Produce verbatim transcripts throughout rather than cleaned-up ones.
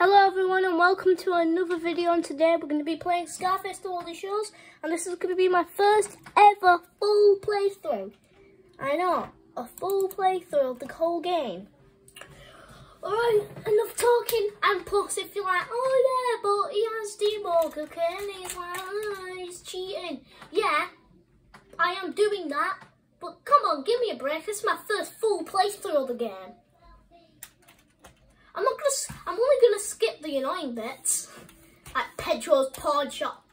Hello everyone and welcome to another video, and today we're going to be playing Scarface to all the shows, and this is going to be my first ever full playthrough. I know, a full playthrough of the whole game. Alright, enough talking, and plus if you're like, oh yeah, but he has debug, okay, and he's like, oh, he's cheating. Yeah, I am doing that, but come on, give me a break, this is my first full playthrough of the game. I'm not gonna. I'm only gonna skip the annoying bits, like Pedro's pawn shop.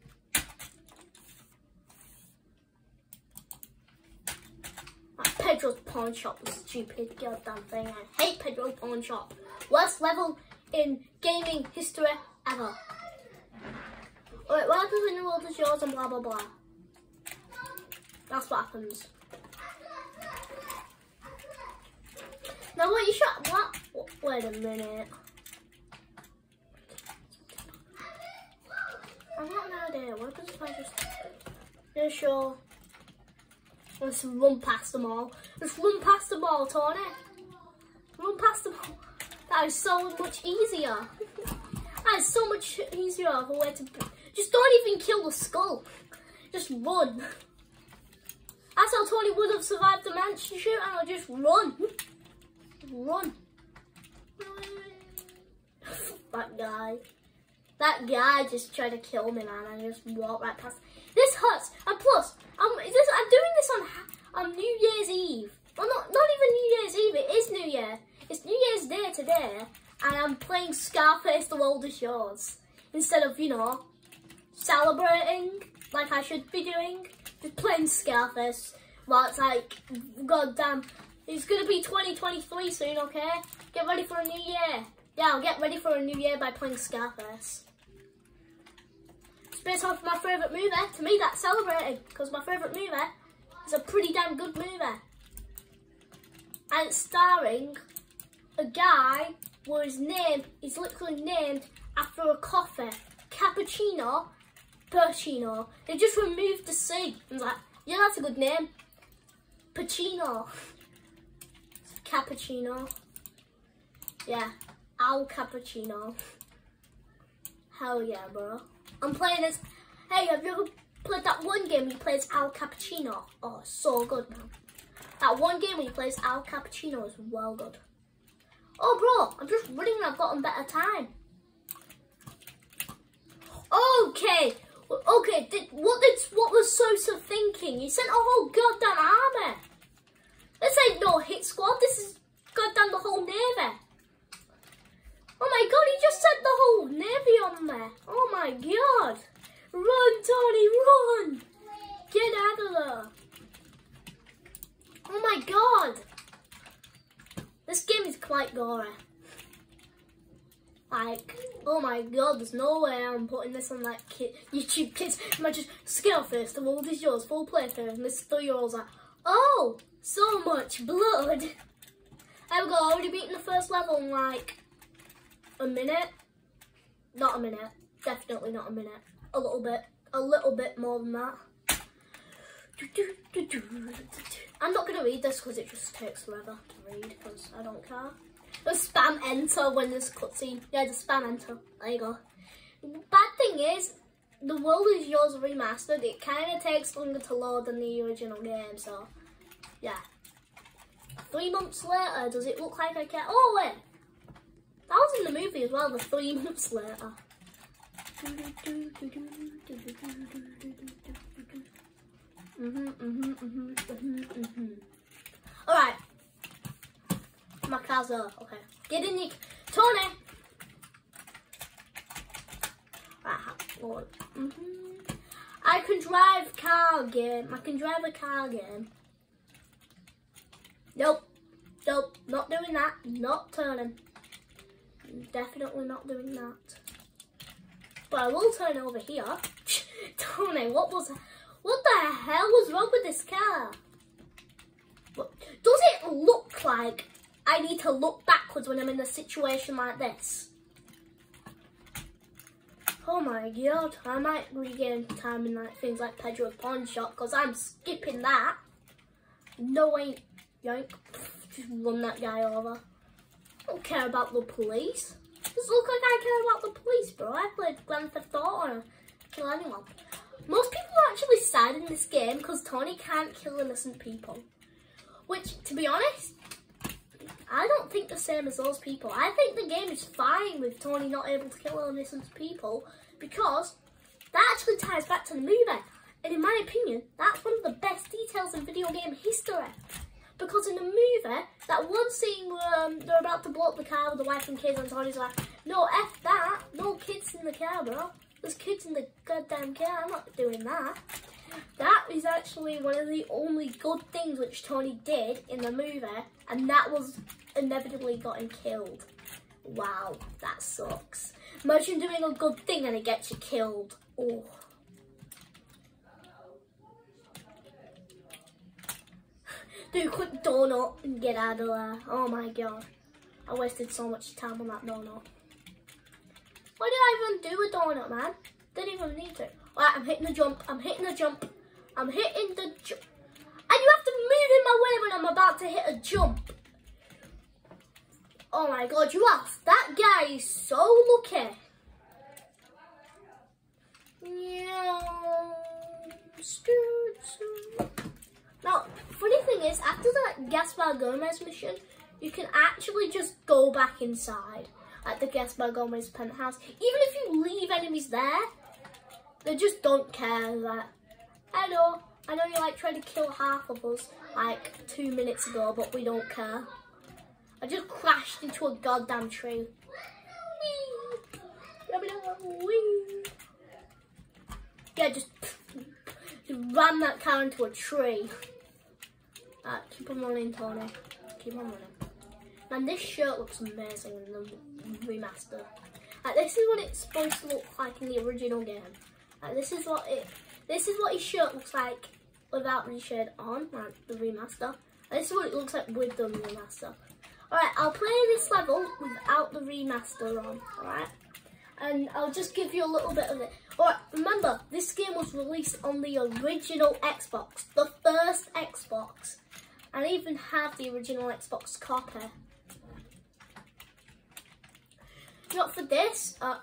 Like Pedro's pawn shop was stupid, goddamn thing. I hate Pedro's pawn shop. Worst level in gaming history ever. Alright, welcome to the world of shows and blah blah blah. That's what happens. Now what you shot? What? Wait a minute. I've got an idea. What happens if I just... Yeah, sure. Let's run past them all. Let's run past them all, Tony. Run past them all. That is so much easier. That is so much easier of a way to... Just don't even kill the skull. Just run. That's how Tony would have survived the mansion shoot, and I'll just run. Run. That guy. That guy just tried to kill me, man. I just walked right past. This hurts. And plus, I'm, this, I'm doing this on, on New Year's Eve. Well, not, not even New Year's Eve. It is New Year. It's New Year's Day today. And I'm playing Scarface the World of Yours. Instead of, you know, celebrating like I should be doing. Just playing Scarface. While it's like, goddamn. It's going to be twenty twenty-three soon, okay? Get ready for a new year. Yeah, I'll get ready for a new year by playing Scarface. It's based off my favourite movie. To me, that's celebrating, because my favourite movie is a pretty damn good movie. And it's starring a guy where his name is literally named after a coffee. Cappuccino, Pacino. They just removed the C. I was like, yeah, that's a good name. Pacino. Cappuccino. Yeah, Al Cappuccino. Hell yeah, bro. I'm playing as... Hey, have you ever played that one game where he plays Al Cappuccino? Oh, so good, man. That one game where he plays Al Cappuccino is well good. Oh, bro, I'm just running and I've gotten better time. Okay. Okay, did, what, did, what was Sosa thinking? He sent a whole goddamn army. This ain't no hit squad, this is goddamn the whole navy. Oh my god, he just sent the whole navy on there. Oh my god. Run, Tony, run. Get out of there. Oh my god. This game is quite gory. Like, oh my god, there's no way I'm putting this on like kid, YouTube Kids. Imagine Scarface, the world is yours, full playthrough, and this three-year-old's like, oh, so much blood. There we go, already beaten the first level in like a minute. Not a minute, definitely not a minute. A little bit, a little bit more than that. I'm not going to read this because it just takes forever to read, because I don't care. Just spam enter when there's cutscene. Yeah, just spam enter. There you go. Bad thing is, the World is Yours remastered. It kind of takes longer to load than the original game, so yeah. Three months later, does it look like I can? Oh wait, that was in the movie as well. The three months later. Mhm, mhm, mhm, mhm, mhm. All right. My car's there. Okay. Get in the Tony. Right. Mm-hmm. I can drive car game. I can drive a car game. Nope. Nope. Not doing that. Not turning. Definitely not doing that. But I will turn over here. Tony, what was... What the hell was wrong with this car? What, does it look like I need to look backwards when I'm in a situation like this? Oh my god, I might regain time in like things like Pedro's pawn shop, because I'm skipping that. No, ain't yank. Just run that guy over. I don't care about the police. Does it look like care about the police, bro. I played Grand Theft Auto and kill anyone. Most people actually sad in this game because Tony can't kill innocent people. Which, to be honest, I don't think the same as those people. I think the game is fine with Tony not able to kill innocent people because that actually ties back to the movie. And in my opinion, that's one of the best details in video game history. Because in the movie, that one scene where um, they're about to blow up the car with the wife and kids and Tony's like, no, F that, no kids in the car, bro. There's kids in the goddamn car, I'm not doing that. That is actually one of the only good things which Tony did in the movie, and that was inevitably got him killed. Wow, that sucks. Imagine doing a good thing and it gets you killed. Oh. Do a quick donut and get out of there. Oh my god. I wasted so much time on that donut. Why did I even do a donut, man? Didn't even need to. Alright, I'm hitting the jump. I'm hitting the jump. I'm hitting the jump. And you have to move in my way when I'm about to hit a jump. Oh my god, you are. That guy is so lucky. Yeah. Now, funny thing is, after that Gaspar Gomez mission, you can actually just go back inside at the Gaspar Gomez penthouse. Even if you leave enemies there, they just don't care that. I know, I know you like trying to kill half of us like two minutes ago, but we don't care. I just crashed into a goddamn tree. Whee! Yeah, just, just ran that car into a tree. Alright, keep on running, Tony. Keep on running. Man, this shirt looks amazing in the remaster. Like, this is what it's supposed to look like in the original game. Like, this is what it. This is what his shirt looks like without the shade on, like the remaster. And this is what it looks like with the remaster. Alright, I'll play this level without the remaster on. Alright, and I'll just give you a little bit of it. Alright, remember, this game was released on the original Xbox, the first Xbox. And I even have the original Xbox copy. Not for this. Uh,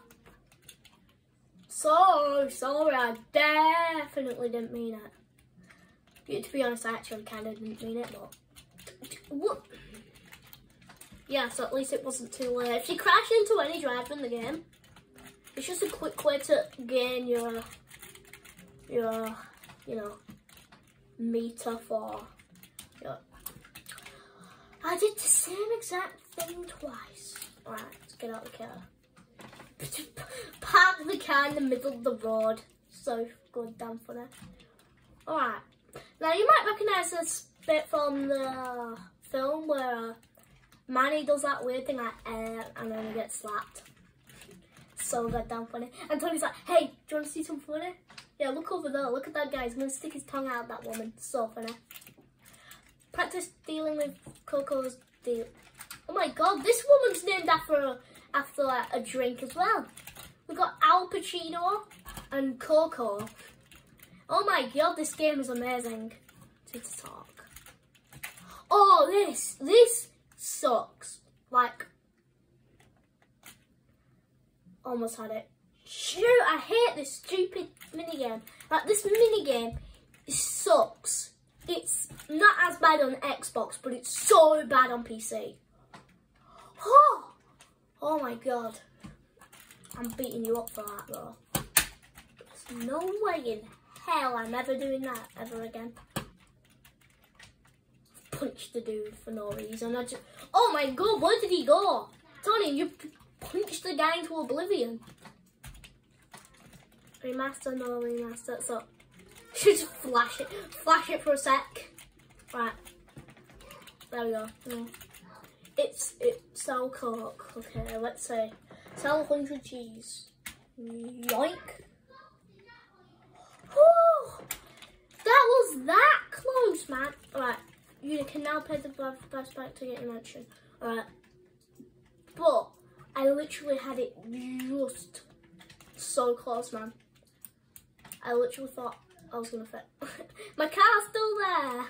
so sorry, I definitely didn't mean it. Yeah, to be honest, I actually kind of didn't mean it, but what? Yeah, so at least it wasn't too late. If you crash into any driver in the game, it's just a quick way to gain your, your, you know, meter for. Your. I did the same exact thing twice. Alright, let's get out of the car. Park the car in the middle of the road. So goddamn funny. Alright. Now you might recognise this bit from the film where uh, Manny does that weird thing like eh, and then he gets slapped. So goddamn funny. And Tony's like, hey, do you want to see something funny? Yeah, look over there. Look at that guy. He's going to stick his tongue out at that woman. So funny. Practice dealing with Coco's deal. Oh my god, this woman's named after a, after like, a drink as well. We've got Al Pacino and Coco. Oh my god, this game is amazing. To talk. Oh, this, this sucks. Like, almost had it. Shoot, I hate this stupid minigame. Like, this minigame sucks. It's not as bad on Xbox, but it's so bad on P C. Oh, oh my god. I'm beating you up for that, though. There's no way in hell I'm ever doing that ever again. Punched the dude for no reason. I just, oh my god, where did he go? Tony, you punched the guy into oblivion. Remaster, no remaster. So, just flash it. Flash it for a sec. Right. There we go. No. It's, it's sell coke. Okay, let's say. Sell one hundred G's. Yoink. Whew. That was that close, man. Alright. You can now pay the best back to get your mansion. Alright. But I literally had it just so close, man. I literally thought I was gonna fit. My car's still there.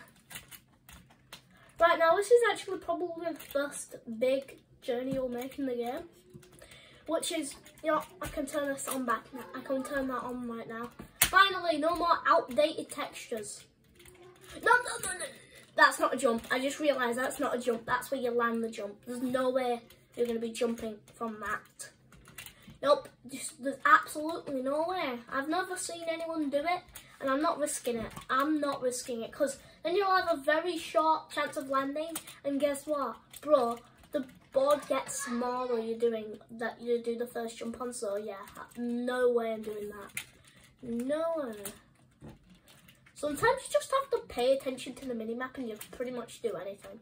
Right, now this is actually probably the first big journey you'll make in the game. which is, you know, I can turn this on back now. I can turn that on right now. Finally, no more outdated textures. No, no, no, no. That's not a jump. I just realised that's not a jump. That's where you land the jump. There's no way you're going to be jumping from that. Nope. Just, there's absolutely no way. I've never seen anyone do it, and I'm not risking it. I'm not risking it, because then you'll have a very short chance of landing, and guess what? Bro, the board gets smaller you're doing that you do the first jump on, so yeah, no way I'm doing that. No way. Sometimes you just have to pay attention to the minimap and you pretty much do anything.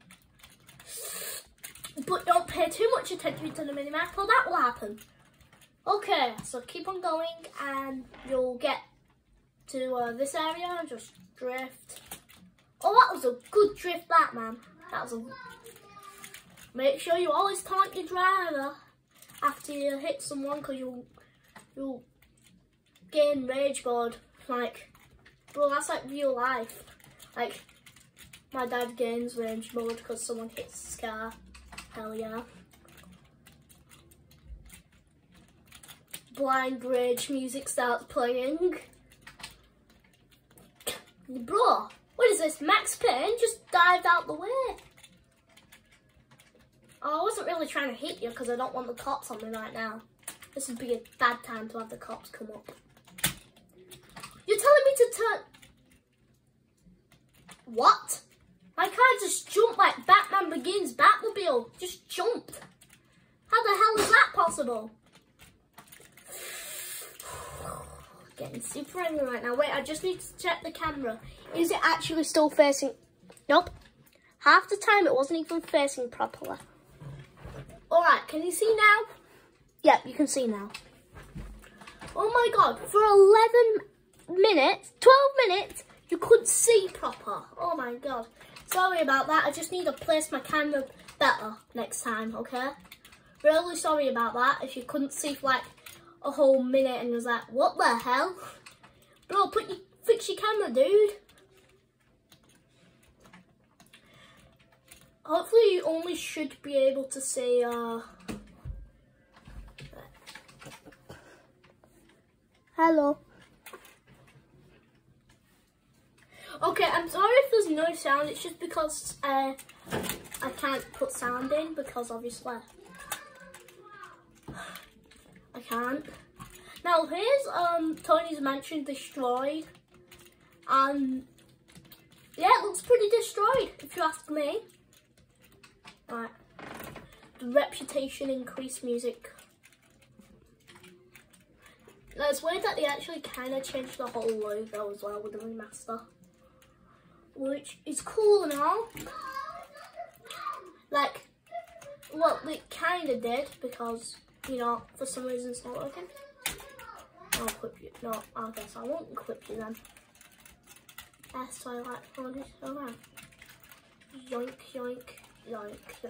But don't pay too much attention to the minimap or that will happen. Okay, so keep on going and you'll get to uh, this area and just drift. Oh, that was a good drift, that man. That was a... Make sure you always taunt your driver after you hit someone, because you'll, you'll gain rage board. Like, bro, that's like real life. Like, my dad gains rage mode because someone hits Scar. Hell yeah. Blind rage music starts playing. Bro, what is this? Max Payne just dived out the way. Oh, I wasn't really trying to hit you because I don't want the cops on me right now. This would be a bad time to have the cops come up. You're telling me to turn... What? My car just jumped like Batman Begins Batmobile. Just jumped. How the hell is that possible? Getting super angry right now. Wait, I just need to check the camera. Is it actually still facing... Nope. Half the time it wasn't even facing properly. Alright, can you see now? Yep, you can see now. Oh my god, for eleven minutes, twelve minutes, you couldn't see proper. Oh my god. Sorry about that. I just need to place my camera better next time, okay? Really sorry about that if you couldn't see for like a whole minute and was like, what the hell? Bro, put your, fix your camera, dude. Hopefully you only should be able to see, uh... Hello. Okay, I'm sorry if there's no sound, it's just because uh, I can't put sound in, because obviously I can't. Now here's um Tony's mansion destroyed, and yeah, it looks pretty destroyed if you ask me. Right, the reputation increased music. Now it's weird that they actually kind of changed the whole logo as well with the remaster, which is cool and all. Like, well, they kind of did because, you know, for some reason it's not working. I'll equip you. No, I guess I won't equip you then. Yes, so I like all this. Alright. Yoink, yoink, yoink, yoink.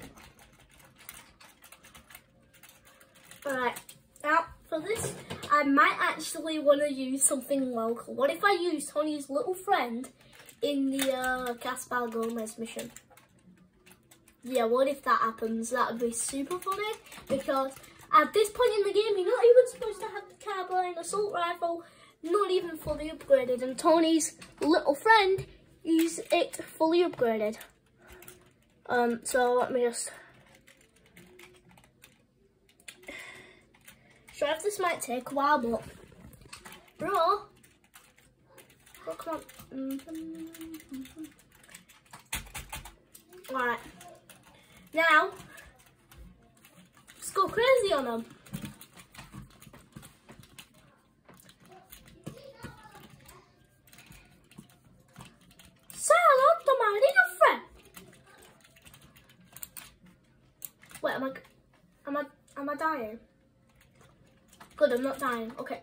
Alright, now for this, I might actually want to use something local. What if I use Tony's little friend in the uh, Gaspar Gomez mission? Yeah, what if that happens? That would be super funny, because at this point in the game, you're not even supposed to have the carbine assault rifle, not even fully upgraded, and Tony's little friend is it fully upgraded. Um, so let me just... Sure, if this might take a while, but... Bro! Oh, come on. Mm-hmm. Alright. Now, let's go crazy on them. Say hello to my little friend. Wait, am I, am I, am I dying? Good, I'm not dying. Okay.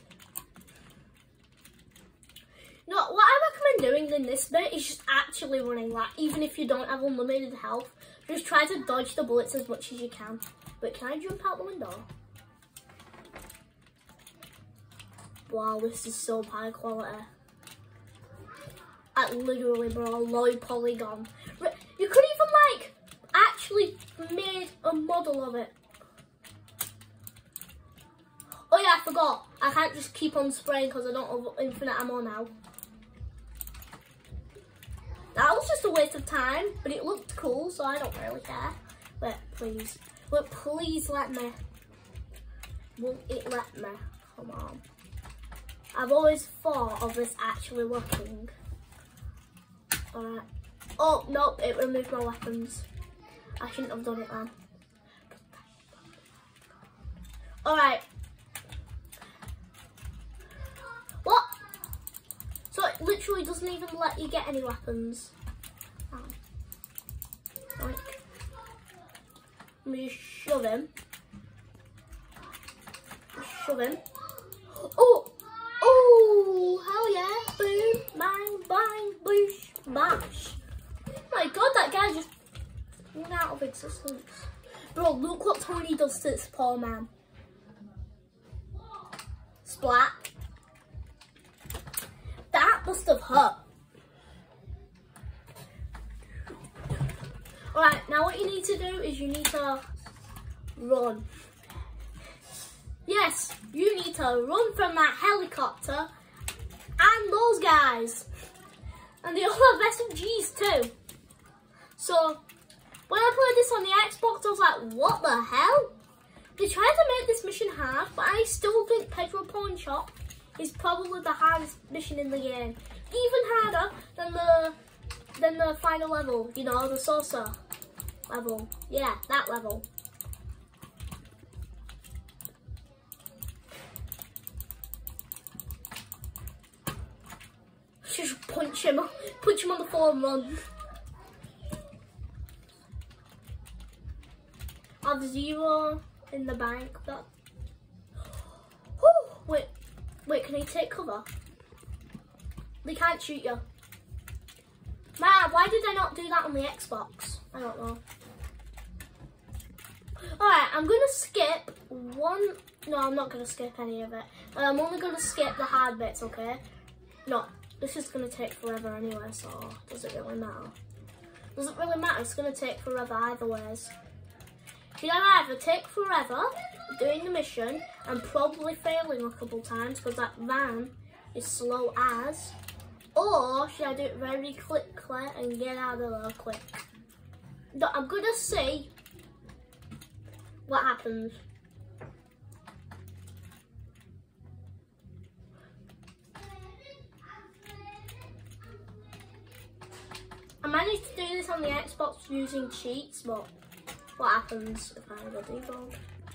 No, what I recommend doing in this bit is just actually running that, even if you don't have unlimited health. Just try to dodge the bullets as much as you can. But can I jump out the window? Wow, this is so high quality. Like, literally, bro, low polygon. You could even, like, actually made a model of it. yeah, I forgot. I can't just keep on spraying because I don't have infinite ammo now. That was just a waste of time, but it looked cool, so I don't really care. Wait, please. Wait, please let me. Won't it let me? Come on. I've always thought of this actually working. Alright. Oh, nope, it removed my weapons. I shouldn't have done it then. Alright. What? So it literally doesn't even let you get any weapons. Oh. Like, let me just shove him. Just shove him. Oh! Oh! Hell yeah! Boom! Bang! Bang! Boosh! Bash! Oh my god, that guy just went out of existence. Bro, look what Tony does to this poor man. Splat. That must have hurt. Alright, now what you need to do is you need to run. Yes, you need to run from that helicopter and those guys. And they all have S M Gs too. So, when I played this on the Xbox, I was like, what the hell? They tried to make this mission hard, but I still think Pedro Pawn Shop is probably the hardest mission in the game. Even harder than the than the final level, you know, the saucer level. Yeah, that level. Just punch him, punch him on the floor and run. I have zero in the bank. That. Whew, wait, wait, can he take cover? They can't shoot you. Man, why did I not do that on the Xbox? I don't know. Alright, I'm going to skip one... No, I'm not going to skip any of it. I'm only going to skip the hard bits, okay? No, this is going to take forever anyway, so does it really matter? Doesn't really matter, it's going to take forever either ways. Should I either take forever doing the mission and probably failing a couple times because that van is slow as... Or should I do it very quickly and get out of there quick? But I'm gonna see what happens. I managed to do this on the Xbox using cheats, but what happens if I go debug?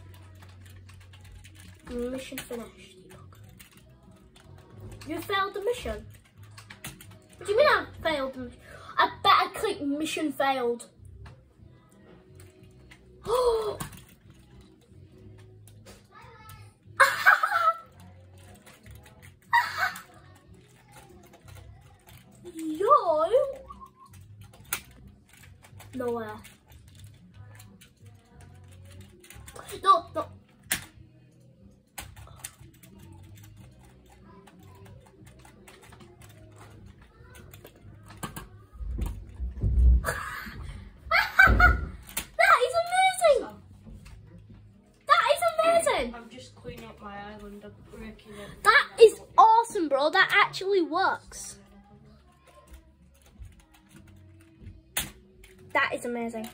Mission finished. Debug. You failed the mission. What do you mean I failed? I bet I clicked mission failed. Oh! Yo! Nowhere. No, no. I'm just cleaning up my island and breaking it. That is awesome, bro. That actually works. That is amazing.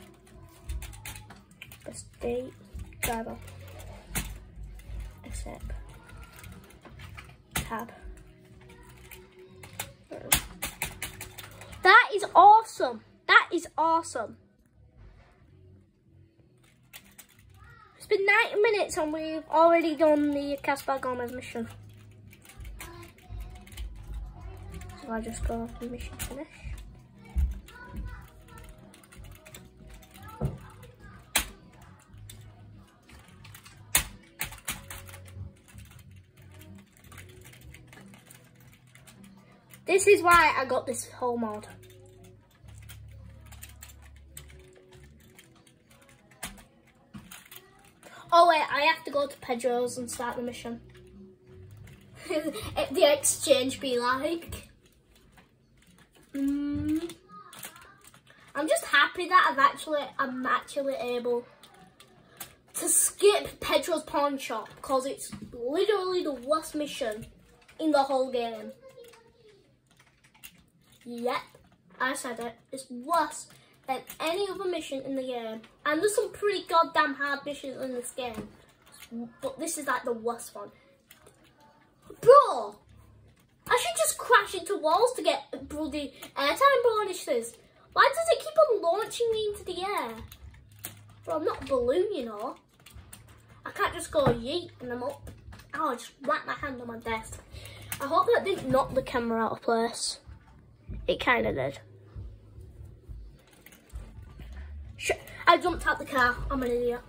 Escape driver. Escape. Tab. That is awesome. That is awesome. It's been ninety minutes and we've already done the Caspar Gomez mission. So I just go to mission finish. This is why I got this whole mod. Oh wait, I have to go to Pedro's and start the mission. The exchange be like. Mm. I'm just happy that I've actually, I'm actually able to skip Pedro's pawn shop because it's literally the worst mission in the whole game. Yep, I said it. It's worse than any other mission in the game. And there's some pretty goddamn hard missions in this game. But this is like the worst one. Bro! I should just crash into walls to get bloody airtime bonuses. Why does it keep on launching me into the air? Bro, I'm not a balloon, you know. I can't just go yeet and I'm up. Oh, I just whacked my hand on my desk. I hope that didn't knock the camera out of place. It kind of did. Sh I jumped out the car. I'm an idiot.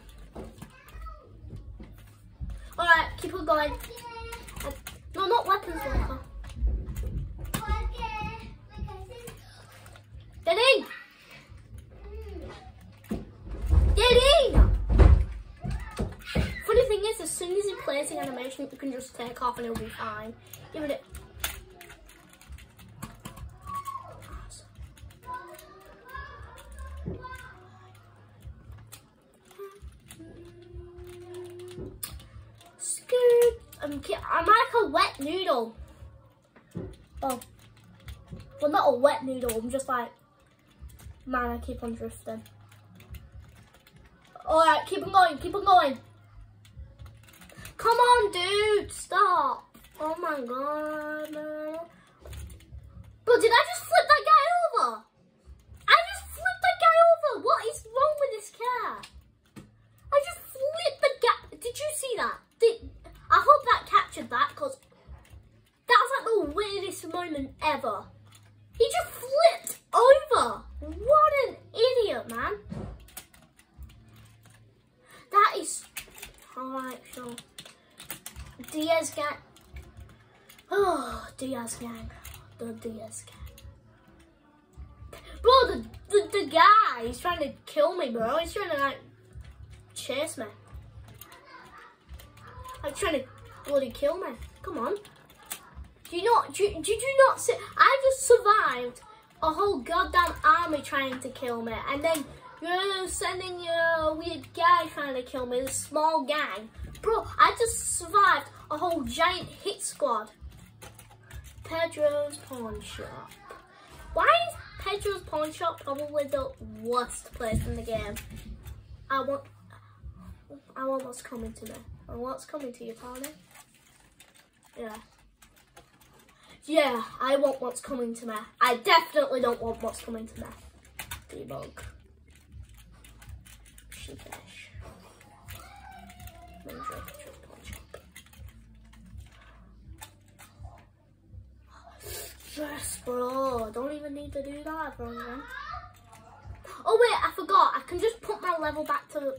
Alright, keep on going. I no, not weapons locker. Get in! Get in! Funny thing is, as soon as he plays the animation, you can just take off and it'll be fine. Give it. Scoot. I'm, I'm like a wet noodle. Oh. Well, not a wet noodle. I'm just like, man, I keep on drifting. Alright, keep on going, keep on going. Come on, dude, stop. Oh my god, man. But did I just flip that guy over? I just flipped that guy over. What is wrong with this car? I just flipped the guy. Did you see that? Did, I hope that captured that, because that was like the weirdest moment ever. He just flipped over. What an idiot, man. That is... Alright, sure. Diaz gang. Oh, Diaz gang. The Diaz gang. Bro, the, the, the guy, he's trying to kill me, bro. He's trying to, like, chase me. Like, trying to bloody kill me. Come on. Do you not, do, did you not see? I just survived a whole goddamn army trying to kill me. And then you're sending your weird guy trying to kill me, this small gang. Bro, I just survived a whole giant hit squad. Pedro's pawn shop. Why is Pedro's pawn shop probably the worst place in the game? I want, I want what's coming to me. I want what's coming to you, Tony. Yeah. Yeah, I want what's coming to me. I definitely don't want what's coming to me. Debug. Sheepish. Yes, bro. Don't even need to do that, bro. Oh wait, I forgot. I can just put my level back to...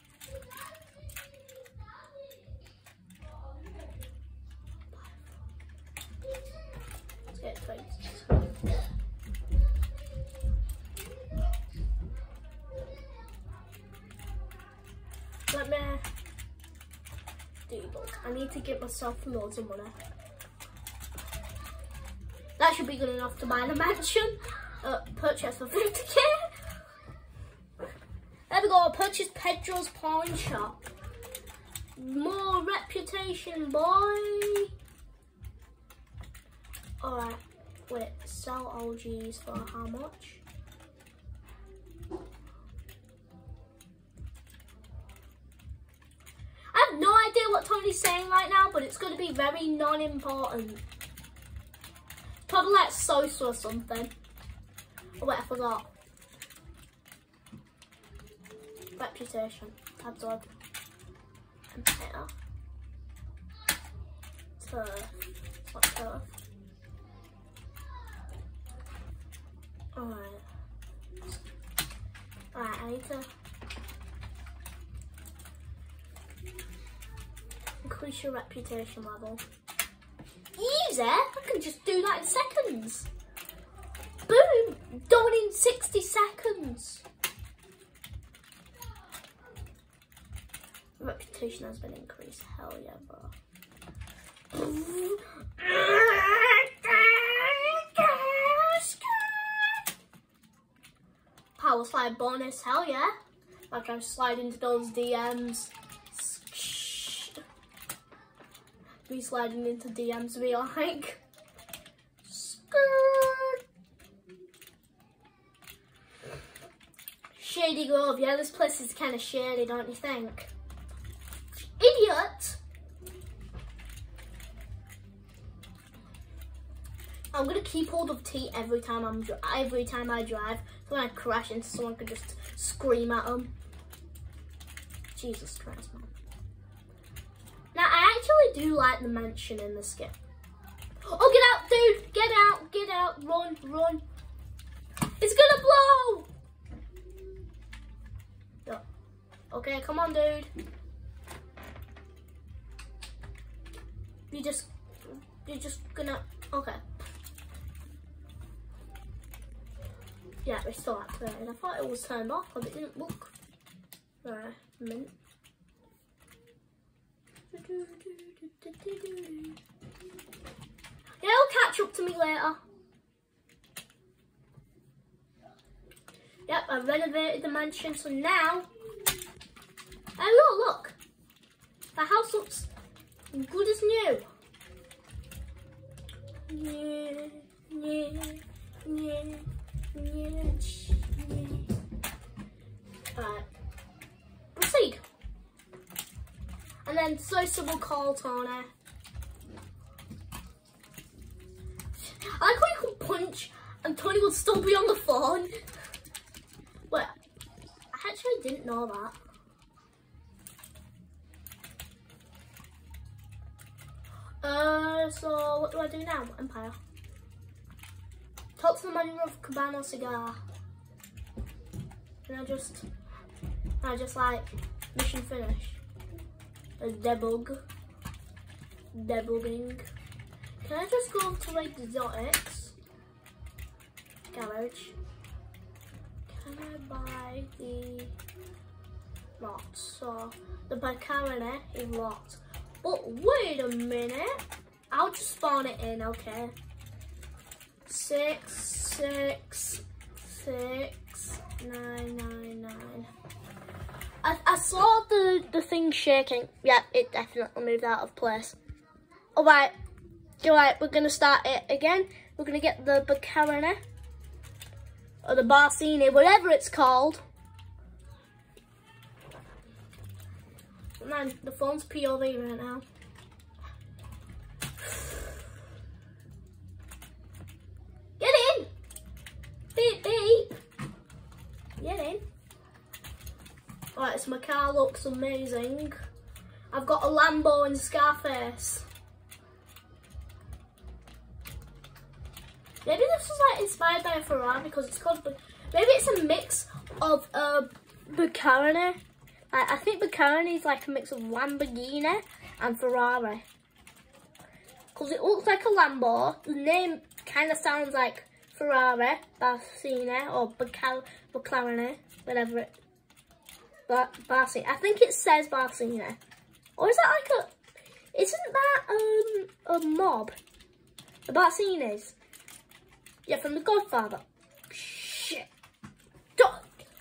Let's get twenty. Let me debug. I need to give myself loads of money. That should be good enough to buy the mansion. Uh, purchase for fifty K. There we go. Purchase Pedro's pawn shop. More reputation, boy. Alright. Wait. Sell O Gs for how much? I have no idea what Tony's saying right now, but it's going to be very non-important. Probably like Sosa or something. Oh wait, I forgot. Reputation. Absorb. Empire. Turf. What turf? Alright. Alright, I need to increase your reputation level. Easy, I can just do that in seconds. Boom, done in sixty seconds. Reputation has been increased, hell yeah, bro. Power slide bonus, hell yeah. Like I slide into those D Ms. Me sliding into D Ms be like. Skirt. Shady Grove. Yeah, this place is kind of shady, don't you think? Idiot! I'm gonna keep hold of T every time I'm every time I drive, so when I crash into someone, I can just scream at them. Jesus Christ, man! Now I actually do like the mansion in the skip. Oh, get out, dude! Get out! Get out! Run! Run! It's gonna blow! Yeah. Okay, come on, dude. You just, you're just gonna. Okay. Yeah, it's still activated. I thought it was turned off, but it didn't look. Right, a minute. Yeah, it'll catch up to me later. Yep, I've renovated the mansion, so now. Oh look, look. The house looks good as new. Yeah, yeah, yeah. Alright, proceed. And then Sosa will call Tony. I like how you can punch and Tony will still be on the phone. Wait, I actually didn't know that. Uh, so what do I do now? Empire. Talk to the manager of Cabana Cigar. And I just, I just like, mission finish. A debug. Debugging. Can I just go to exotics? Garage. Can I buy the lot? So, the Bacarone is locked. But wait a minute. I'll just spawn it in, okay? Six, six, six, nine, nine, nine. I, I saw the, the thing shaking. Yeah, it definitely moved out of place. Alright, alright, we're gonna start it again. We're gonna get the Bacarone, or the Barcini, whatever it's called. Man, the phone's P O V right now. Get in! Beep, beep. Get in. Alright, so my car looks amazing. I've got a Lambo and Scarface. Maybe this was like inspired by a Ferrari because it's called, maybe it's a mix of uh, Bacarone. I, I think Bacarone is like a mix of Lamborghini and Ferrari. Because it looks like a Lambo. The name kind of sounds like Ferrari, Barcini, or Bacarone, whatever it. Bar Barcini. I think it says Barcini. Or is that like a? Isn't that um a mob? The Barcinis. Yeah, from The Godfather. Shit. Don't.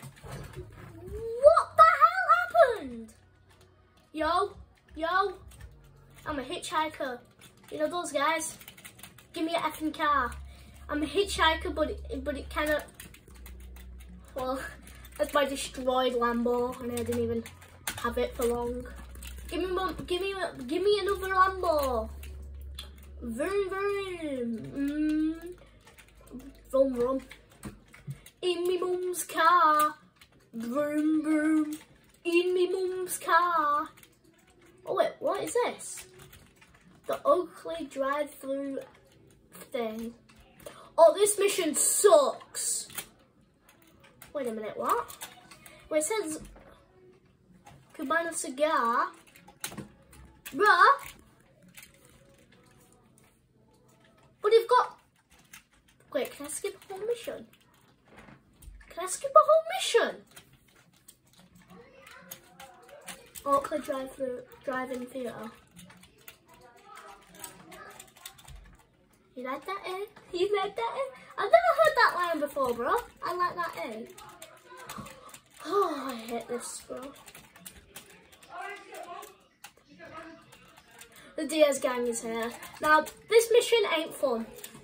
What the hell happened? Yo, yo. I'm a hitchhiker. You know those guys? Give me an effing car. I'm a hitchhiker, but it, but it kind of. Well. That's my destroyed Lambo, and I didn't even have it for long. Give me, mom, give me, give me another Lambo. Vroom vroom, mm. Vroom vroom. In me mum's car. Vroom vroom. In me mum's car. Oh wait, what is this? The Oakley drive-through thing. Oh, this mission sucks. Wait a minute, what? Wait, it says Cabana Cigar. Bruh. But you've got. Wait, can I skip a whole mission? Can I skip a whole mission? Oakley drive through drive-in theatre. You like that, eh? You like that, eh? I've never heard that line before, bro. I like that, eh? Oh, I hate this scroll. The Diaz gang is here. Now, this mission ain't fun.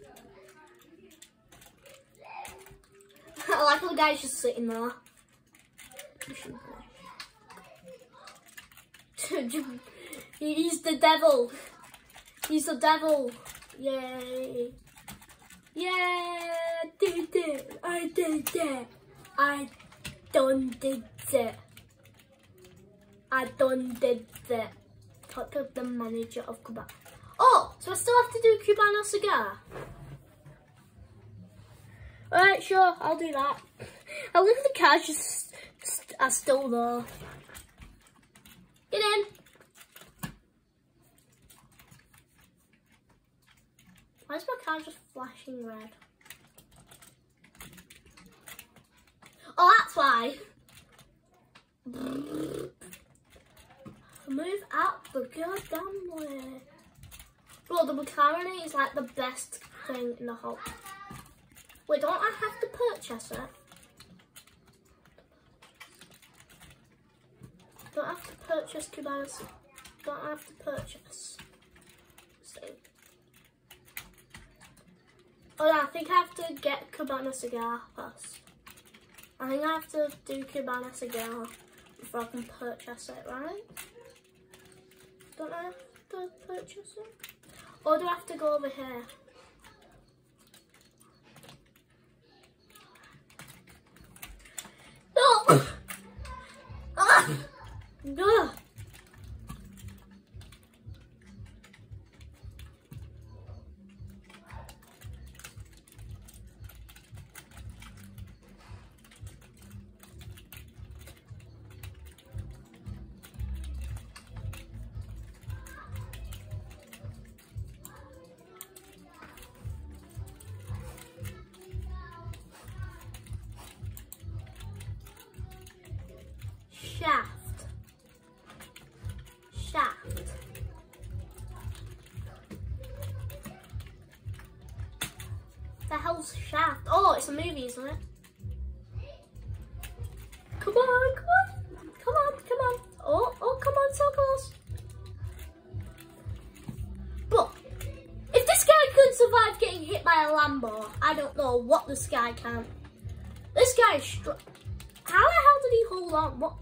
I like the guy's just sitting there. He's the devil. He's the devil. Yay. Yeah, did it. I did it. I done did it. I done did it. Talk of the manager of Cuba. Oh, so I still have to do Cubano Cigar. Alright, sure, I'll do that. I look at the cars just are still there. Get in. Why is my car just flashing red? Oh, that's why. Move out the goddamn way. Bro, the McLaren is like the best thing in the whole. Wait, don't I have to purchase it? Don't I have to purchase Cubanos? Don't I have to purchase? See. Oh no, I think I have to get Cubana Cigar first. I think I have to do Cubana Cigar before I can purchase it, right? Don't I have to purchase it? Or do I have to go over here? No! Ah! No! Shaft. Shaft. The hell's Shaft? Oh, it's a movie, isn't it? Come on, come on. Come on, come on. Oh, oh, come on, so close. But, if this guy could survive getting hit by a Lambo, I don't know what this guy can. This guy is str- How the hell did he hold on? What?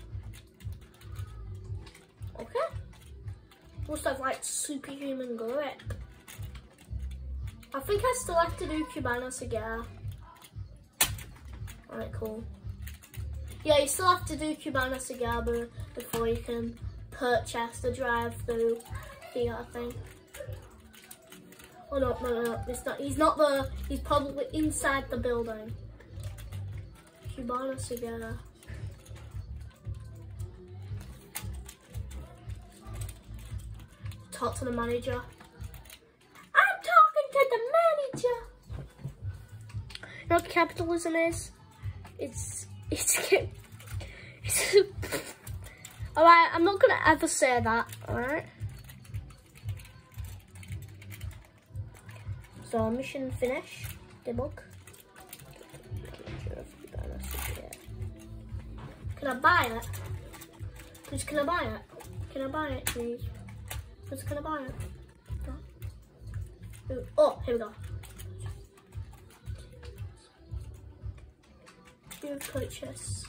Okay. Must have like superhuman grip. I think I still have to do Cubana Cigar. Alright, cool. Yeah, you still have to do Cubana Cigar before you can purchase the drive-through here, I think. Oh no, no, no, it's not. He's not there. He's probably inside the building. Cubana Cigar. Talk to the manager. I'm talking to the manager. You know what capitalism is? It's it's it's. All right, I'm not gonna ever say that. All right. So mission finish. Debug. Can I buy it? Please, can I buy it? Can I buy it, please? Please, can I buy it? No. Oh, here we go. New purchase.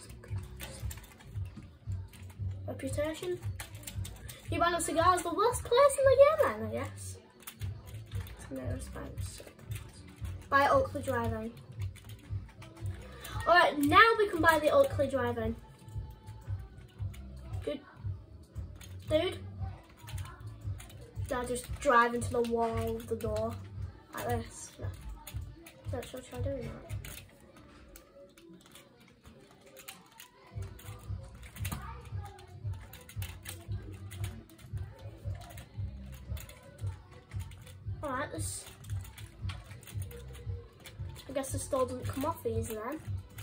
Reputation. You buy a cigar is the worst place in the game, then, I guess. No response. Buy Oakley Drive-In. Alright, now we can buy the Oakley Drive-In. Good. Dude. Dad just drive into the wall of the door. Like this. No. Don't should try doing that. Alright, this. I guess the store doesn't come off easy then.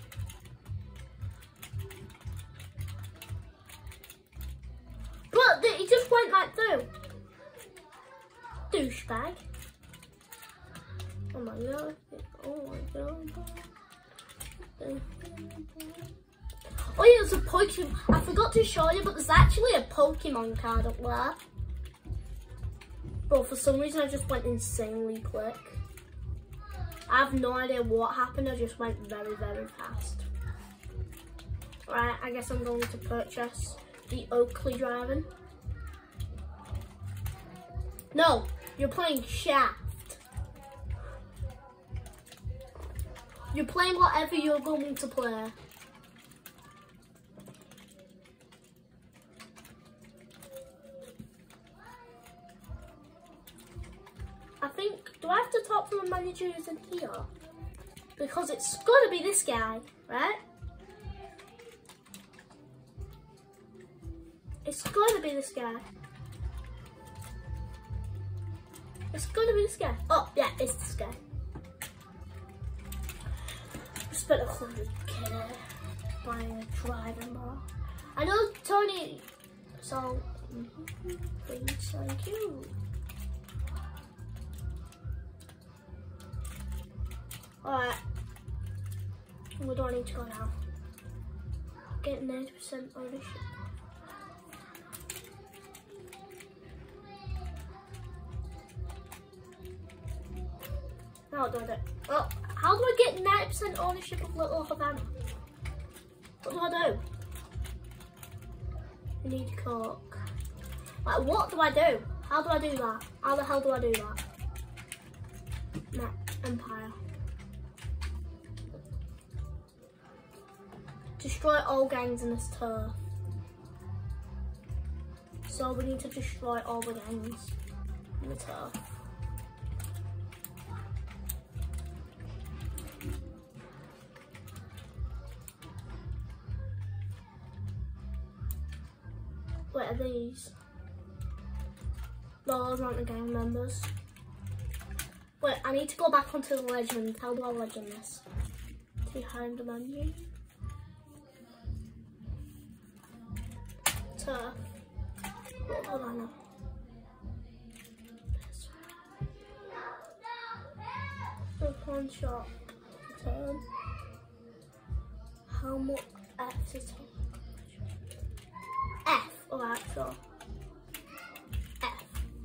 But it just went right through. Douchebag. Oh my god. Oh my god. Oh yeah, there's a Pokemon. I forgot to show you, but there's actually a Pokemon card up there. But for some reason, I just went insanely quick. I have no idea what happened. I just went very, very fast. Right, I guess I'm going to purchase the Oakley driving. No, you're playing Shaft. You're playing whatever you're going to play. I think, do I have to talk to the managers in here? Because it's got to be this guy, right? It's got to be this guy. It's got to be this guy. Oh, yeah, it's this guy. I spent a hundred K buying a driving bar. I know Tony, so please, thank you. Alright, where do I need to go now? Get ninety percent ownership. No, do I do? Oh, how do I get ninety percent ownership of Little Havana? What do I do? I need Coke. Like, what do I do? How do I do that? How the hell do I do that? Map Empire. Destroy all gangs in this turf. So we need to destroy all the gangs in the turf. What are these? Those aren't the gang members. Wait, I need to go back onto the legend. How do I legend this? Behind the menu. Turf. What do I know? One shot. Turn. How much F is F. Alright, so F.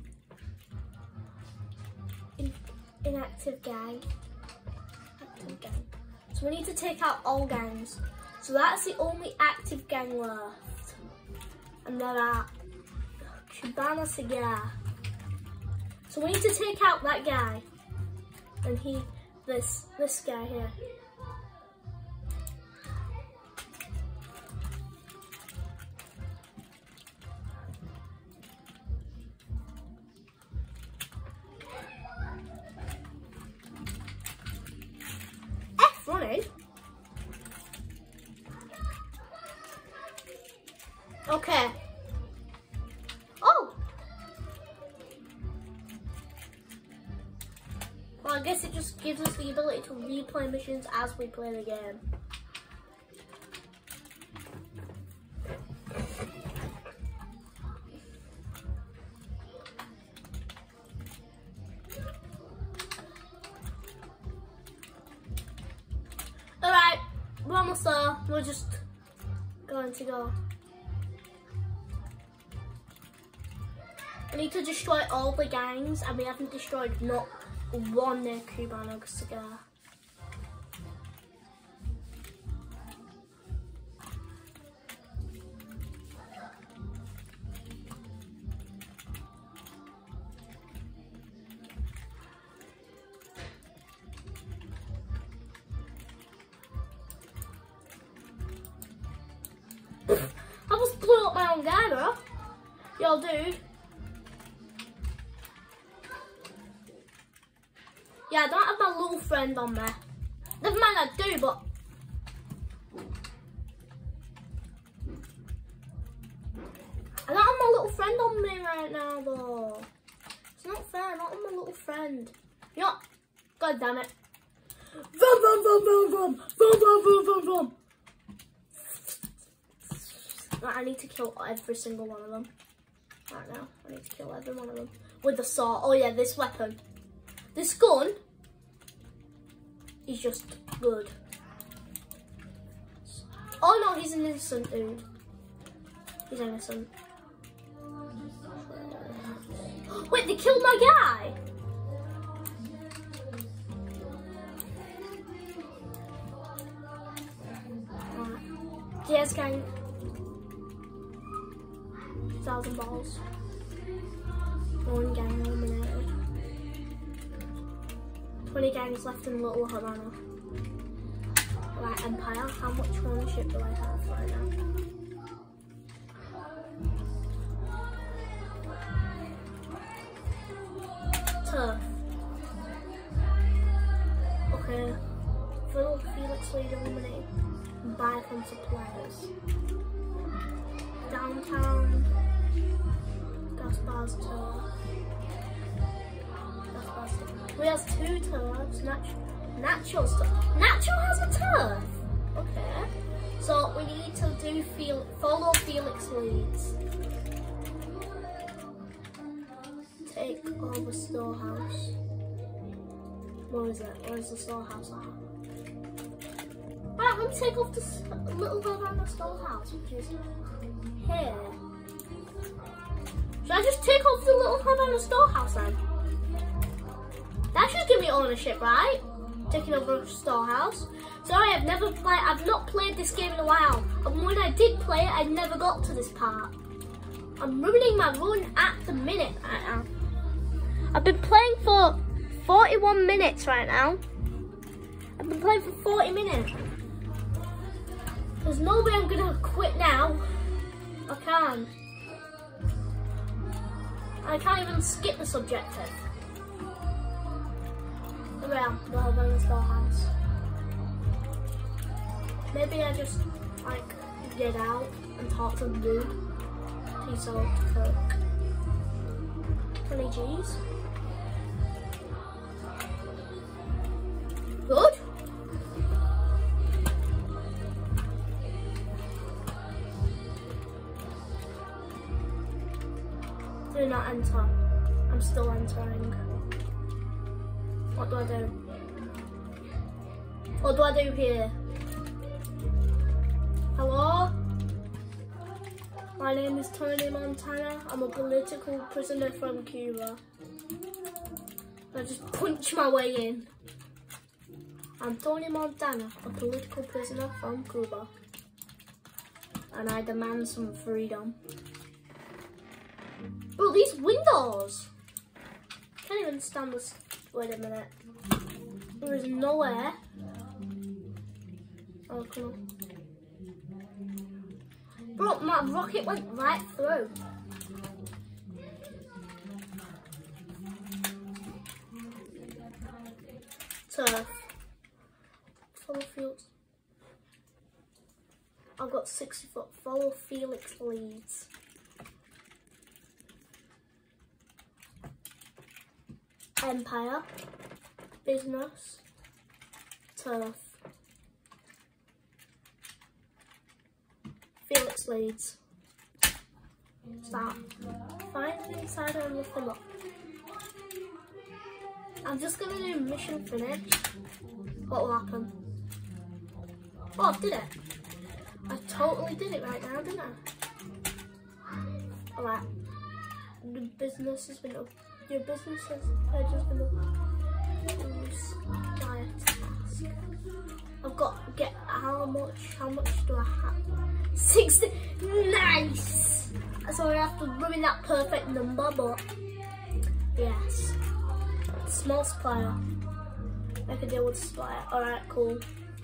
In inactive gang. Active gang. So we need to take out all gangs. So that's the only active gang left. And there are Cubana Cigar. So we need to take out that guy. And he, this, this guy here. F running. Okay. Oh! Well, I guess it just gives us the ability to replay missions as we play the game. Alright, we're almost there. We're just going to go. We need to destroy all the gangs, and we haven't destroyed not one near Cubano Cigar. I just blew up my own guy, bro. Yo, dude. Yeah, I don't have my little friend on there. Never mind, I do, but I don't have my little friend on me right now, though. It's not fair. I don't have my little friend. You know what? God damn it! Vroom, vroom, vroom, vroom, vroom, vroom, vroom, vroom, vroom, vroom. Right, I need to kill every single one of them. Right now, I need to kill every one of them with the saw. Oh yeah, this weapon. This gun is just good. Oh no, he's an innocent dude. He's innocent. Wait, they killed my guy! Right. Yes, gang. Thousand balls. One gang eliminated. twenty gangs left in Little Havana. Right, Empire, how much ownership do I have right now? Turf. Okay. Fill Felix Lead eliminate. Buy from suppliers. Downtown. Gas bars turf. Gas bars turf. We have two turfs. Natural. Natural stuff. Natural has a turf. Okay. So we need to do Fel follow Felix leads. Take over storehouse. Where is it? Where's the storehouse at? Right, let me take off this Little Havana storehouse, which is here. Should I just take off the Little Havana storehouse then? That should give me ownership, right? Taking over a storehouse. Sorry, I've never played. I've not played this game in a while. And when I did play it, I never got to this part. I'm ruining my run at the minute right now. I've been playing for forty-one minutes right now. I've been playing for forty minutes. There's no way I'm gonna quit now. I can't. I can't even skip the subjective. Around the whole Havana storehouse. Maybe I just like get out and talk to the dude. Peace out, Kirk. twenty G's. Good. Do not enter. I'm still entering. What do I do? What do I do here? Hello? My name is Tony Montana. I'm a political prisoner from Cuba. I just punch my way in. I'm Tony Montana, a political prisoner from Cuba. And I demand some freedom. Bro, these windows! Can't even stand this. Wait a minute. There is nowhere. Oh, come on. Bro, my rocket went right through. Turf. Follow Felix. I've got sixty foot. Follow Felix leads. Empire. Business. Turf. Felix leads. Start. Find the inside and lift them up. I'm just gonna do mission finish. What will happen? Oh, I did it. I totally did it right now, didn't I? Alright. The business has been up. Your business has just been up. Use my task. I've got to get how much? How much do I have? sixty. Nice. So I have to ruin that perfect number, but yes. Small supplier. I can deal with supplier. Alright, cool.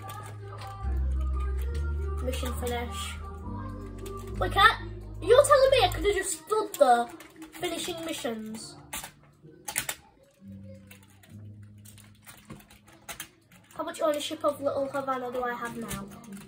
Mission finish. Wait, can I, you're telling me I could have just stood there finishing missions? How much ownership of Little Havana do I have now?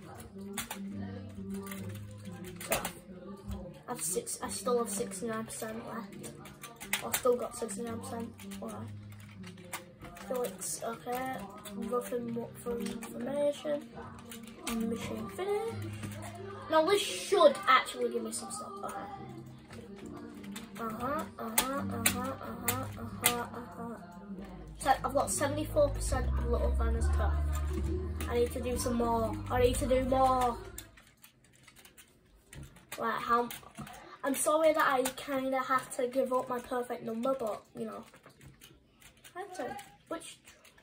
So, I have six. I still have sixty-nine percent left. I've still got sixty-nine percent. Alright. Felix, okay. Roughing up for information. Mission finish. Now this should actually give me some stuff. Okay. Uh-huh, uh-huh, uh-huh, uh-huh, uh-huh, uh-huh. So I've got seventy-four percent of Little Havana's turf. I need to do some more. I need to do more. Like how, I'm sorry that I kind of had to give up my perfect number, but you know, I had to. Which,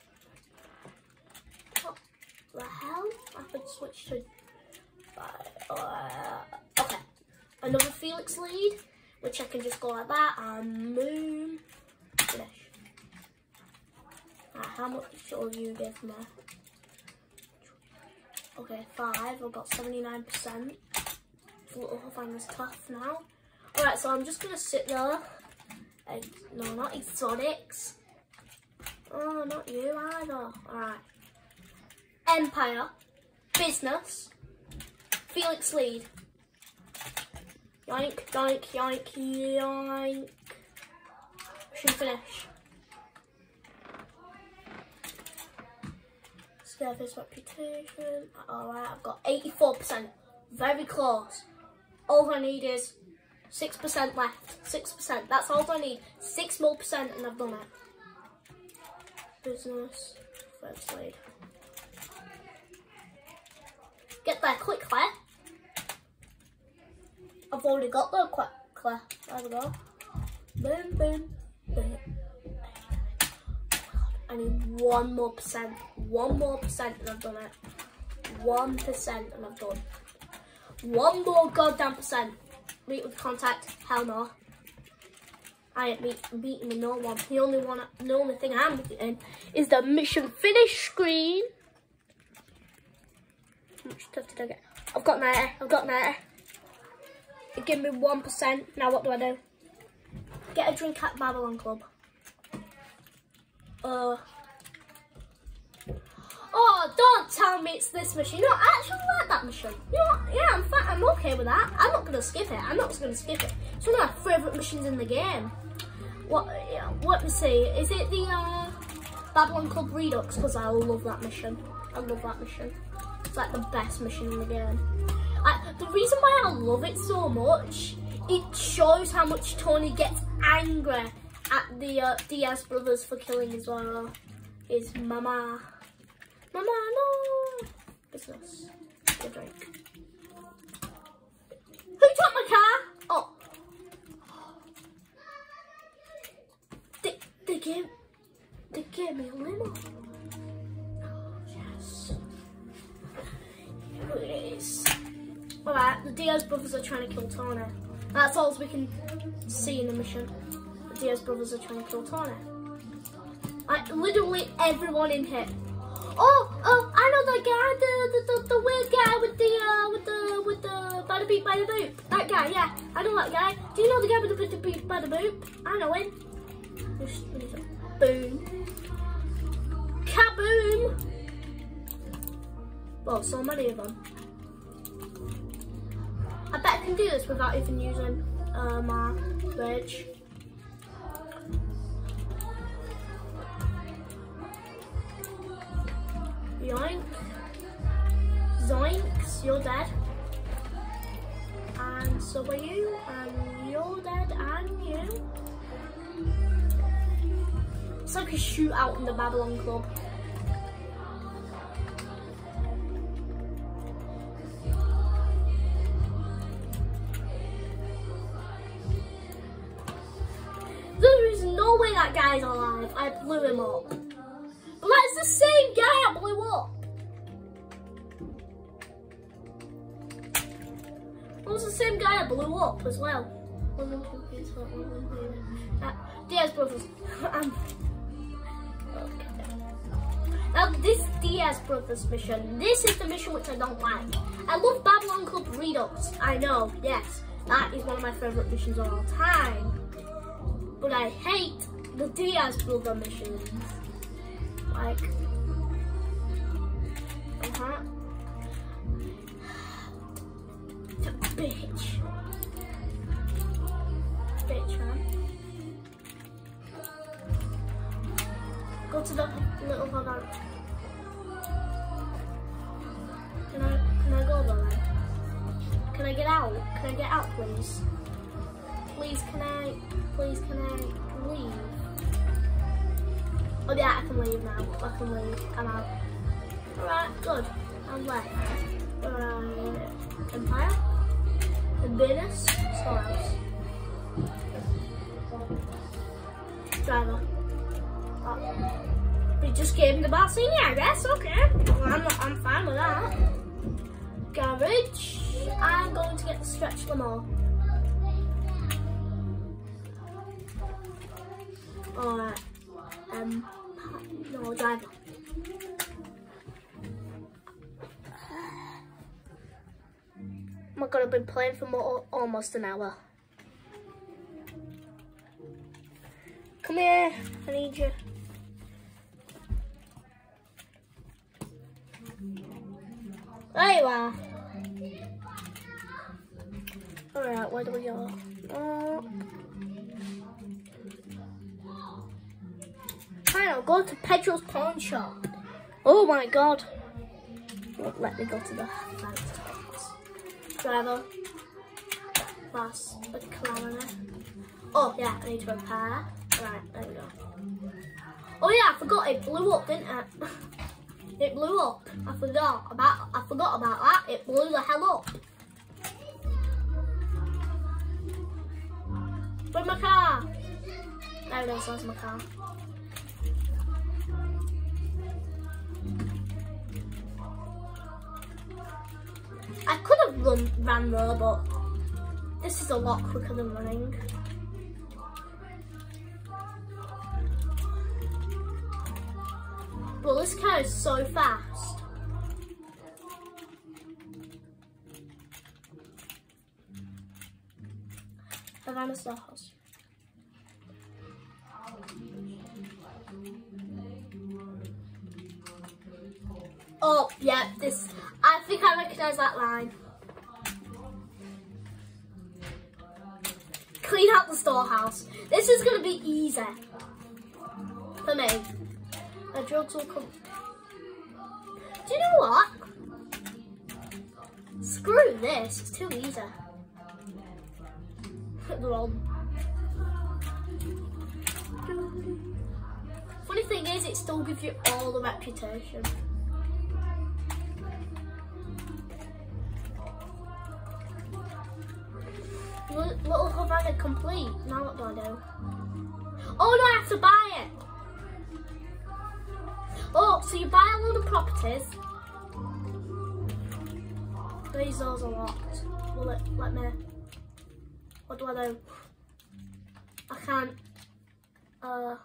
what the hell? I could switch to, uh, okay, another Felix lead, which I can just go like that and boom, finish. Right, how much will you give me? Okay, five. I've got seventy-nine percent. I find this tough now. Alright, so I'm just gonna sit there. Egg, no, not exotics. Oh, not you either. Alright. Empire. Business. Felix lead. Yoink, yoink, yoink, yoink. Should finish. Scarface reputation. Alright, I've got eighty-four percent. Very close. All I need is six percent left. six percent. That's all I need. six more percent and I've done it. Business. First lead. Get there quick, Claire. I've already got there quick, Claire. There we go. Boom, boom, boom. I need one more percent. One more percent and I've done it. One percent and I've done. One more goddamn percent. Meet with contact. Hell no. I ain't meet, meeting with no one. The only one, the only thing I'm meeting is the mission finish screen. How much stuff did I get? I've got ninety. I've got ninety. It gave me one percent. Now what do I do? Get a drink at Babylon Club. Uh. Oh, don't tell me it's this mission. You know, I actually like that mission. You know what? Yeah, I'm fine. I'm okay with that. I'm not going to skip it. I'm not going to skip it. It's one of my favourite missions in the game. What? Yeah, let me see. Is it the uh, Babylon Club Redux? Because I love that mission. I love that mission. It's like the best mission in the game. I, the reason why I love it so much, it shows how much Tony gets angry at the uh, Diaz brothers for killing his uh, his mama. Mama, no! Business. Get a drink. Who took my car? Oh. They, they gave, they gave me a limo. Oh, yes. Here it is. Alright, the Diaz brothers are trying to kill Tony. That's all we can see in the mission. The Diaz brothers are trying to kill Tony. Like, literally everyone in here. Oh, oh, I know that guy, the, the, the, the weird guy with the, uh, with the, with the, by the beat, by the boop. That guy, yeah, I know that guy. Do you know the guy with the, with the beat, by the boop? I know him. Just, boom. Kaboom. Well, so many of them. I bet I can do this without even using, uh, my bridge. Yoink. Zoinks, you're dead. And so are you, and you're dead, and you. It's like a shootout in the Babylon Club. There is no way that guy's alive. I blew him up. But that's the same guy I blew up. It was the same guy I blew up as well. Uh, Diaz brothers. um, okay. Now this Diaz brothers mission, this is the mission which I don't like. I love Babylon Club Redux. I know, yes, that is one of my favourite missions of all time. But I hate the Diaz brother missions. Like, uh-huh. The bitch. Bitch, man. Go to the little van. Can I, can I go there? Can I get out? Can I get out, please? Please, can I, please, can I leave? Oh yeah, I can leave now. I can leave. I'm out. Alright, good. I'm left. Alright. Empire? The business storehouse. Driver. Oh. We just gave him the Bassini, I guess. Okay. Well, I'm not, I'm fine with that. Garage. I'm going to get the stretch limo. Alright. Um. No, driver. Oh my god, I've been playing for more, almost an hour. Come here, I need you. There you are. Alright, where do we go? Oh. Fine, I'll go to Pedro's pawn shop. Oh my god. Won't let me go to the fancy house. Driver. Pass. With Clarina. Oh yeah, I need to repair. Right, there we go. Oh yeah, I forgot it blew up, didn't it? It blew up. I forgot about I forgot about that. It blew the hell up. Where's my car? There it is, there's my car. I could have run ran there, but this is a lot quicker than running. Well, this car is so fast. Havana Storehouse. Oh, yeah, this. I think I recognise that line. Clean out the storehouse. This is going to be easy for me. The drugs will come. Do you know what? Screw this, it's too easy. Wrong. Funny thing is, it still gives you all the reputation. Little Havana complete. Now what do I do? Oh no, I have to buy it. Oh, so you buy a load of properties. These doors are locked. Will it let me? What do I do? I can't. Uh.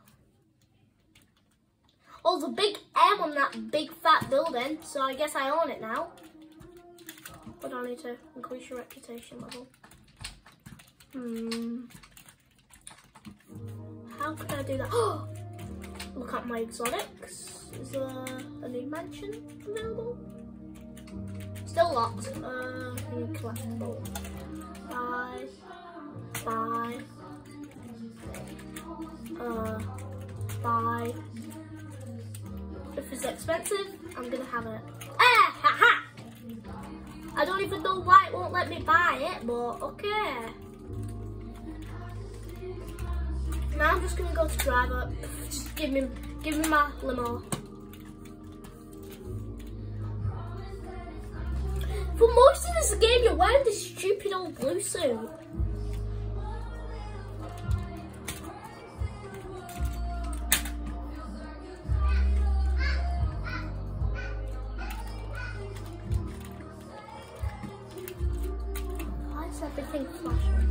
Oh, there's a big M on that big fat building, so I guess I own it now. What do I need to increase your reputation level? Hmm. How could I do that? Oh! Look at my exotics. Is there a new mansion available? Still locked. Uh, new collectible. Buy. Buy. Uh, buy. If it's expensive, I'm gonna have it. Ah! Ha ha! I don't even know why it won't let me buy it, but okay. Now I'm just gonna go to driver. Just give me, give me my limo. For most of this game, you're wearing this stupid old blue suit. Why is everything flashing?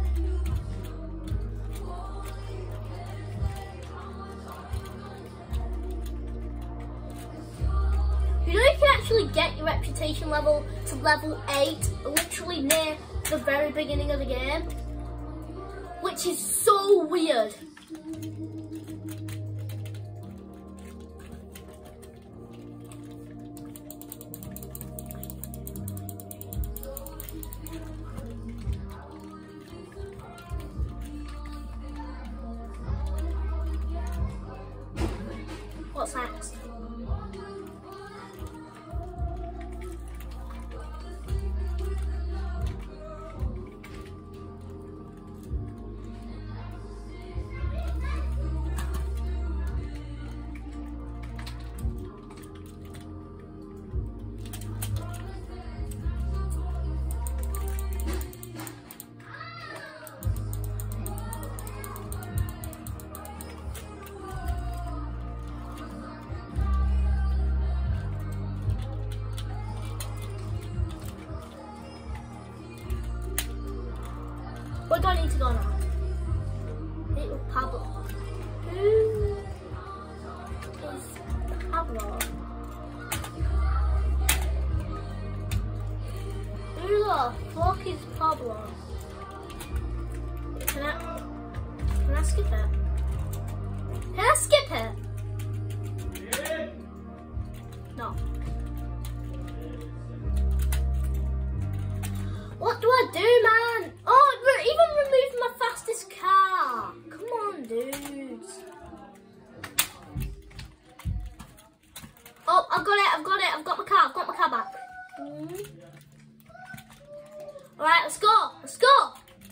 You know you can actually get your reputation level to level eight, literally near the very beginning of the game, which is so weird. What's next? Where do I need to go now? Meet with Pablo. Who is Pablo? Who the fuck is Pablo? Can I, can I skip it? Can I skip it? No. What do I do, man? Oh, it even removed my fastest car. Come on, dudes. Oh, I've got it, I've got it, I've got my car, I've got my car back. Mm. Alright, let's go, let's go.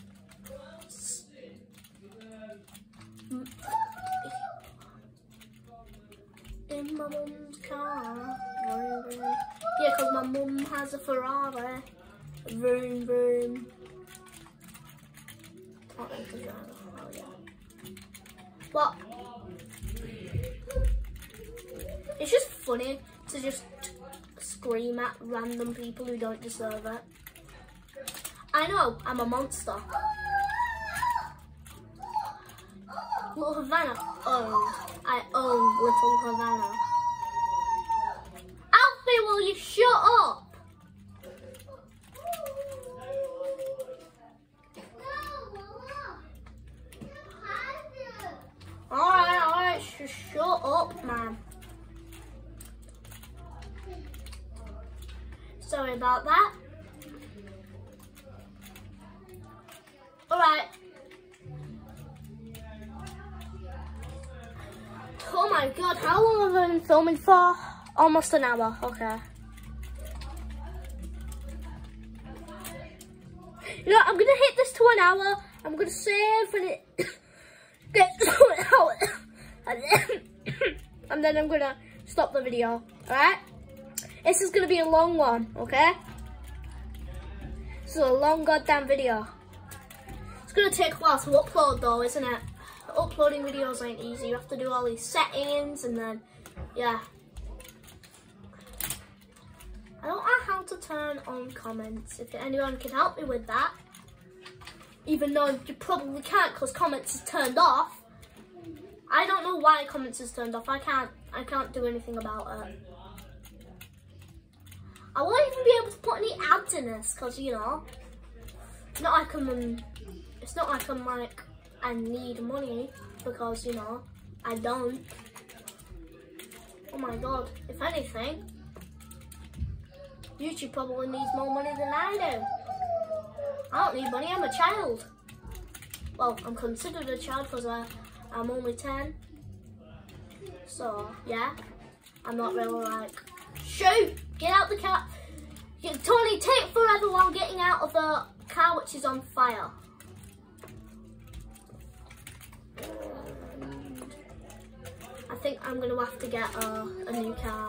In my mum's car. Yeah, because my mum has a Ferrari. Vroom, vroom. Can't make the driver. Oh, yeah. What? It's just funny to just scream at random people who don't deserve it. I know, I'm a monster. Little Havana owned. I own Little Havana. Alfie, will you shut up? Alright, alright, just shut up, man. Sorry about that. Alright. Oh my god, how long have I been filming for? Almost an hour, okay. You know, I'm gonna hit this to an hour. I'm gonna save and it gets to an hour. And then, and then I'm gonna stop the video, alright? This is gonna be a long one, okay? This is a long goddamn video. It's gonna take a while to upload though, isn't it? Uploading videos ain't easy. You have to do all these settings and then, yeah. I don't know how to turn on comments. If anyone can help me with that. Even though you probably can't because comments is turned off. I don't know why comments is turned off. I can't, I can't do anything about it. I won't even be able to put any ads in this because, you know, it's not like I'm, um, it's not like I'm like, I need money because, you know, I don't. Oh my god, if anything, YouTube probably needs more money than I do. I don't need money, I'm a child. Well, I'm considered a child because I'm only ten. So, yeah, I'm not really like, shoot, get out the car. Tony, take forever while getting out of the car which is on fire. I think I'm going to have to get a, a new car.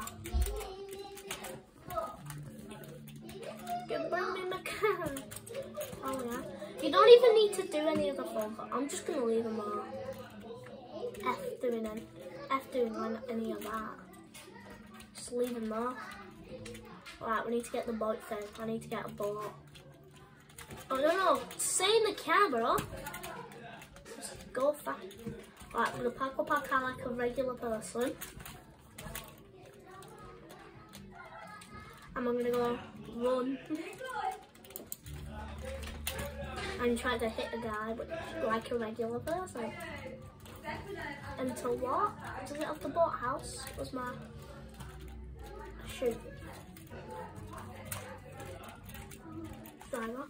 Get bring me my car. Oh yeah. You don't even need to do any of the phone calls. I'm just going to leave them all. F doing any, F doing any of that. Just leave them there. Alright, we need to get the boat thing. I need to get a boat. Oh no no, stay in the camera. Just go fast. Alright, I'm gonna pack up our car like a regular person. And I'm gonna go run. And try to hit a guy but like a regular person. Until what? Does it have the boathouse? Was my shoot. Driver.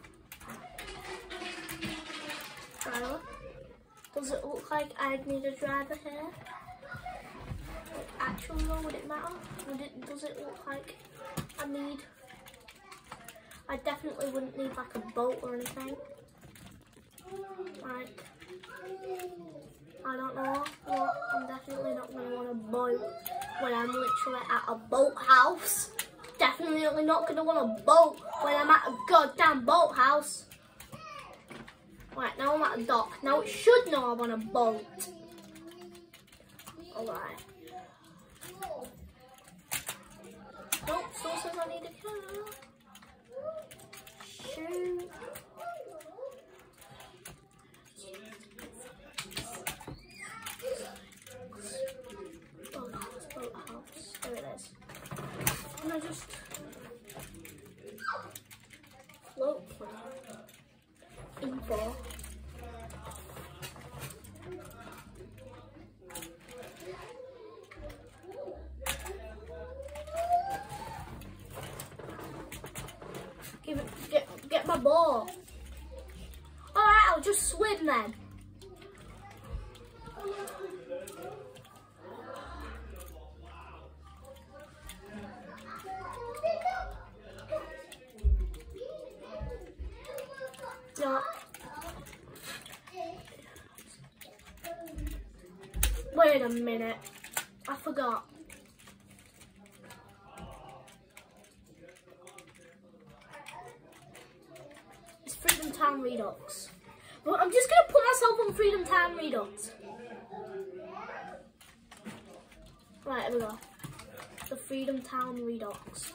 Driver. Does it look like I'd need a driver here? Like, actually, though, would it matter? Would it, does it look like I need... I definitely wouldn't need like a boat or anything. Like, I don't know what. I'm definitely not going to want a boat when I'm literally at a boathouse. Definitely not going to want a boat when I'm at a goddamn boathouse. Right, now I'm at a dock. Now it should know I want a boat. Alright. Nope, someone says I need a car. Shoot. my boat. Alright, I'll just swim then. No. Wait a minute. I forgot. It's Freedom Town Redux. Well, I'm just gonna put myself on Freedom Town Redux. Right, here we go. The Freedom Town Redux.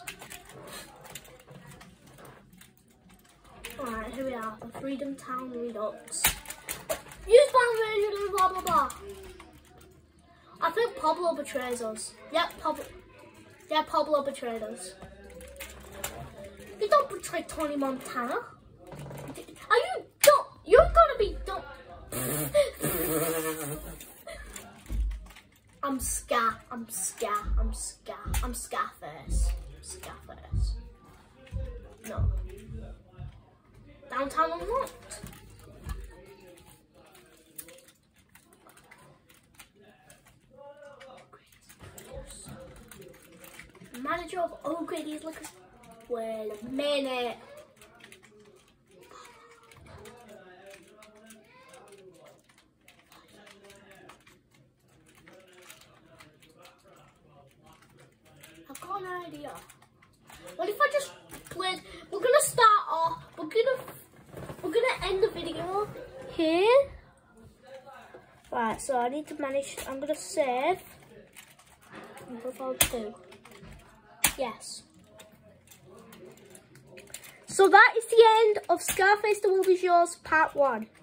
Alright, here we are. The Freedom Town Redux. Use fan version and blah blah blah. I think Pablo betrays us. Yep, Pablo. Yeah, Pablo betrayed us. You don't betray Tony Montana. Are you don't? You're gonna be don't. I'm Scar. I'm Scar. I'm Scar. I'm Scarface. Scarface. No. Downtown unlocked. Manager of O'Grady's Liquor. Wait a minute. I've got an idea. What if I just played? We're gonna start off. We're gonna we're gonna end the video here. Right. So I need to manage. I'm gonna save. Profile two. Yes. So that is the end of Scarface The Will Be Yours Part one.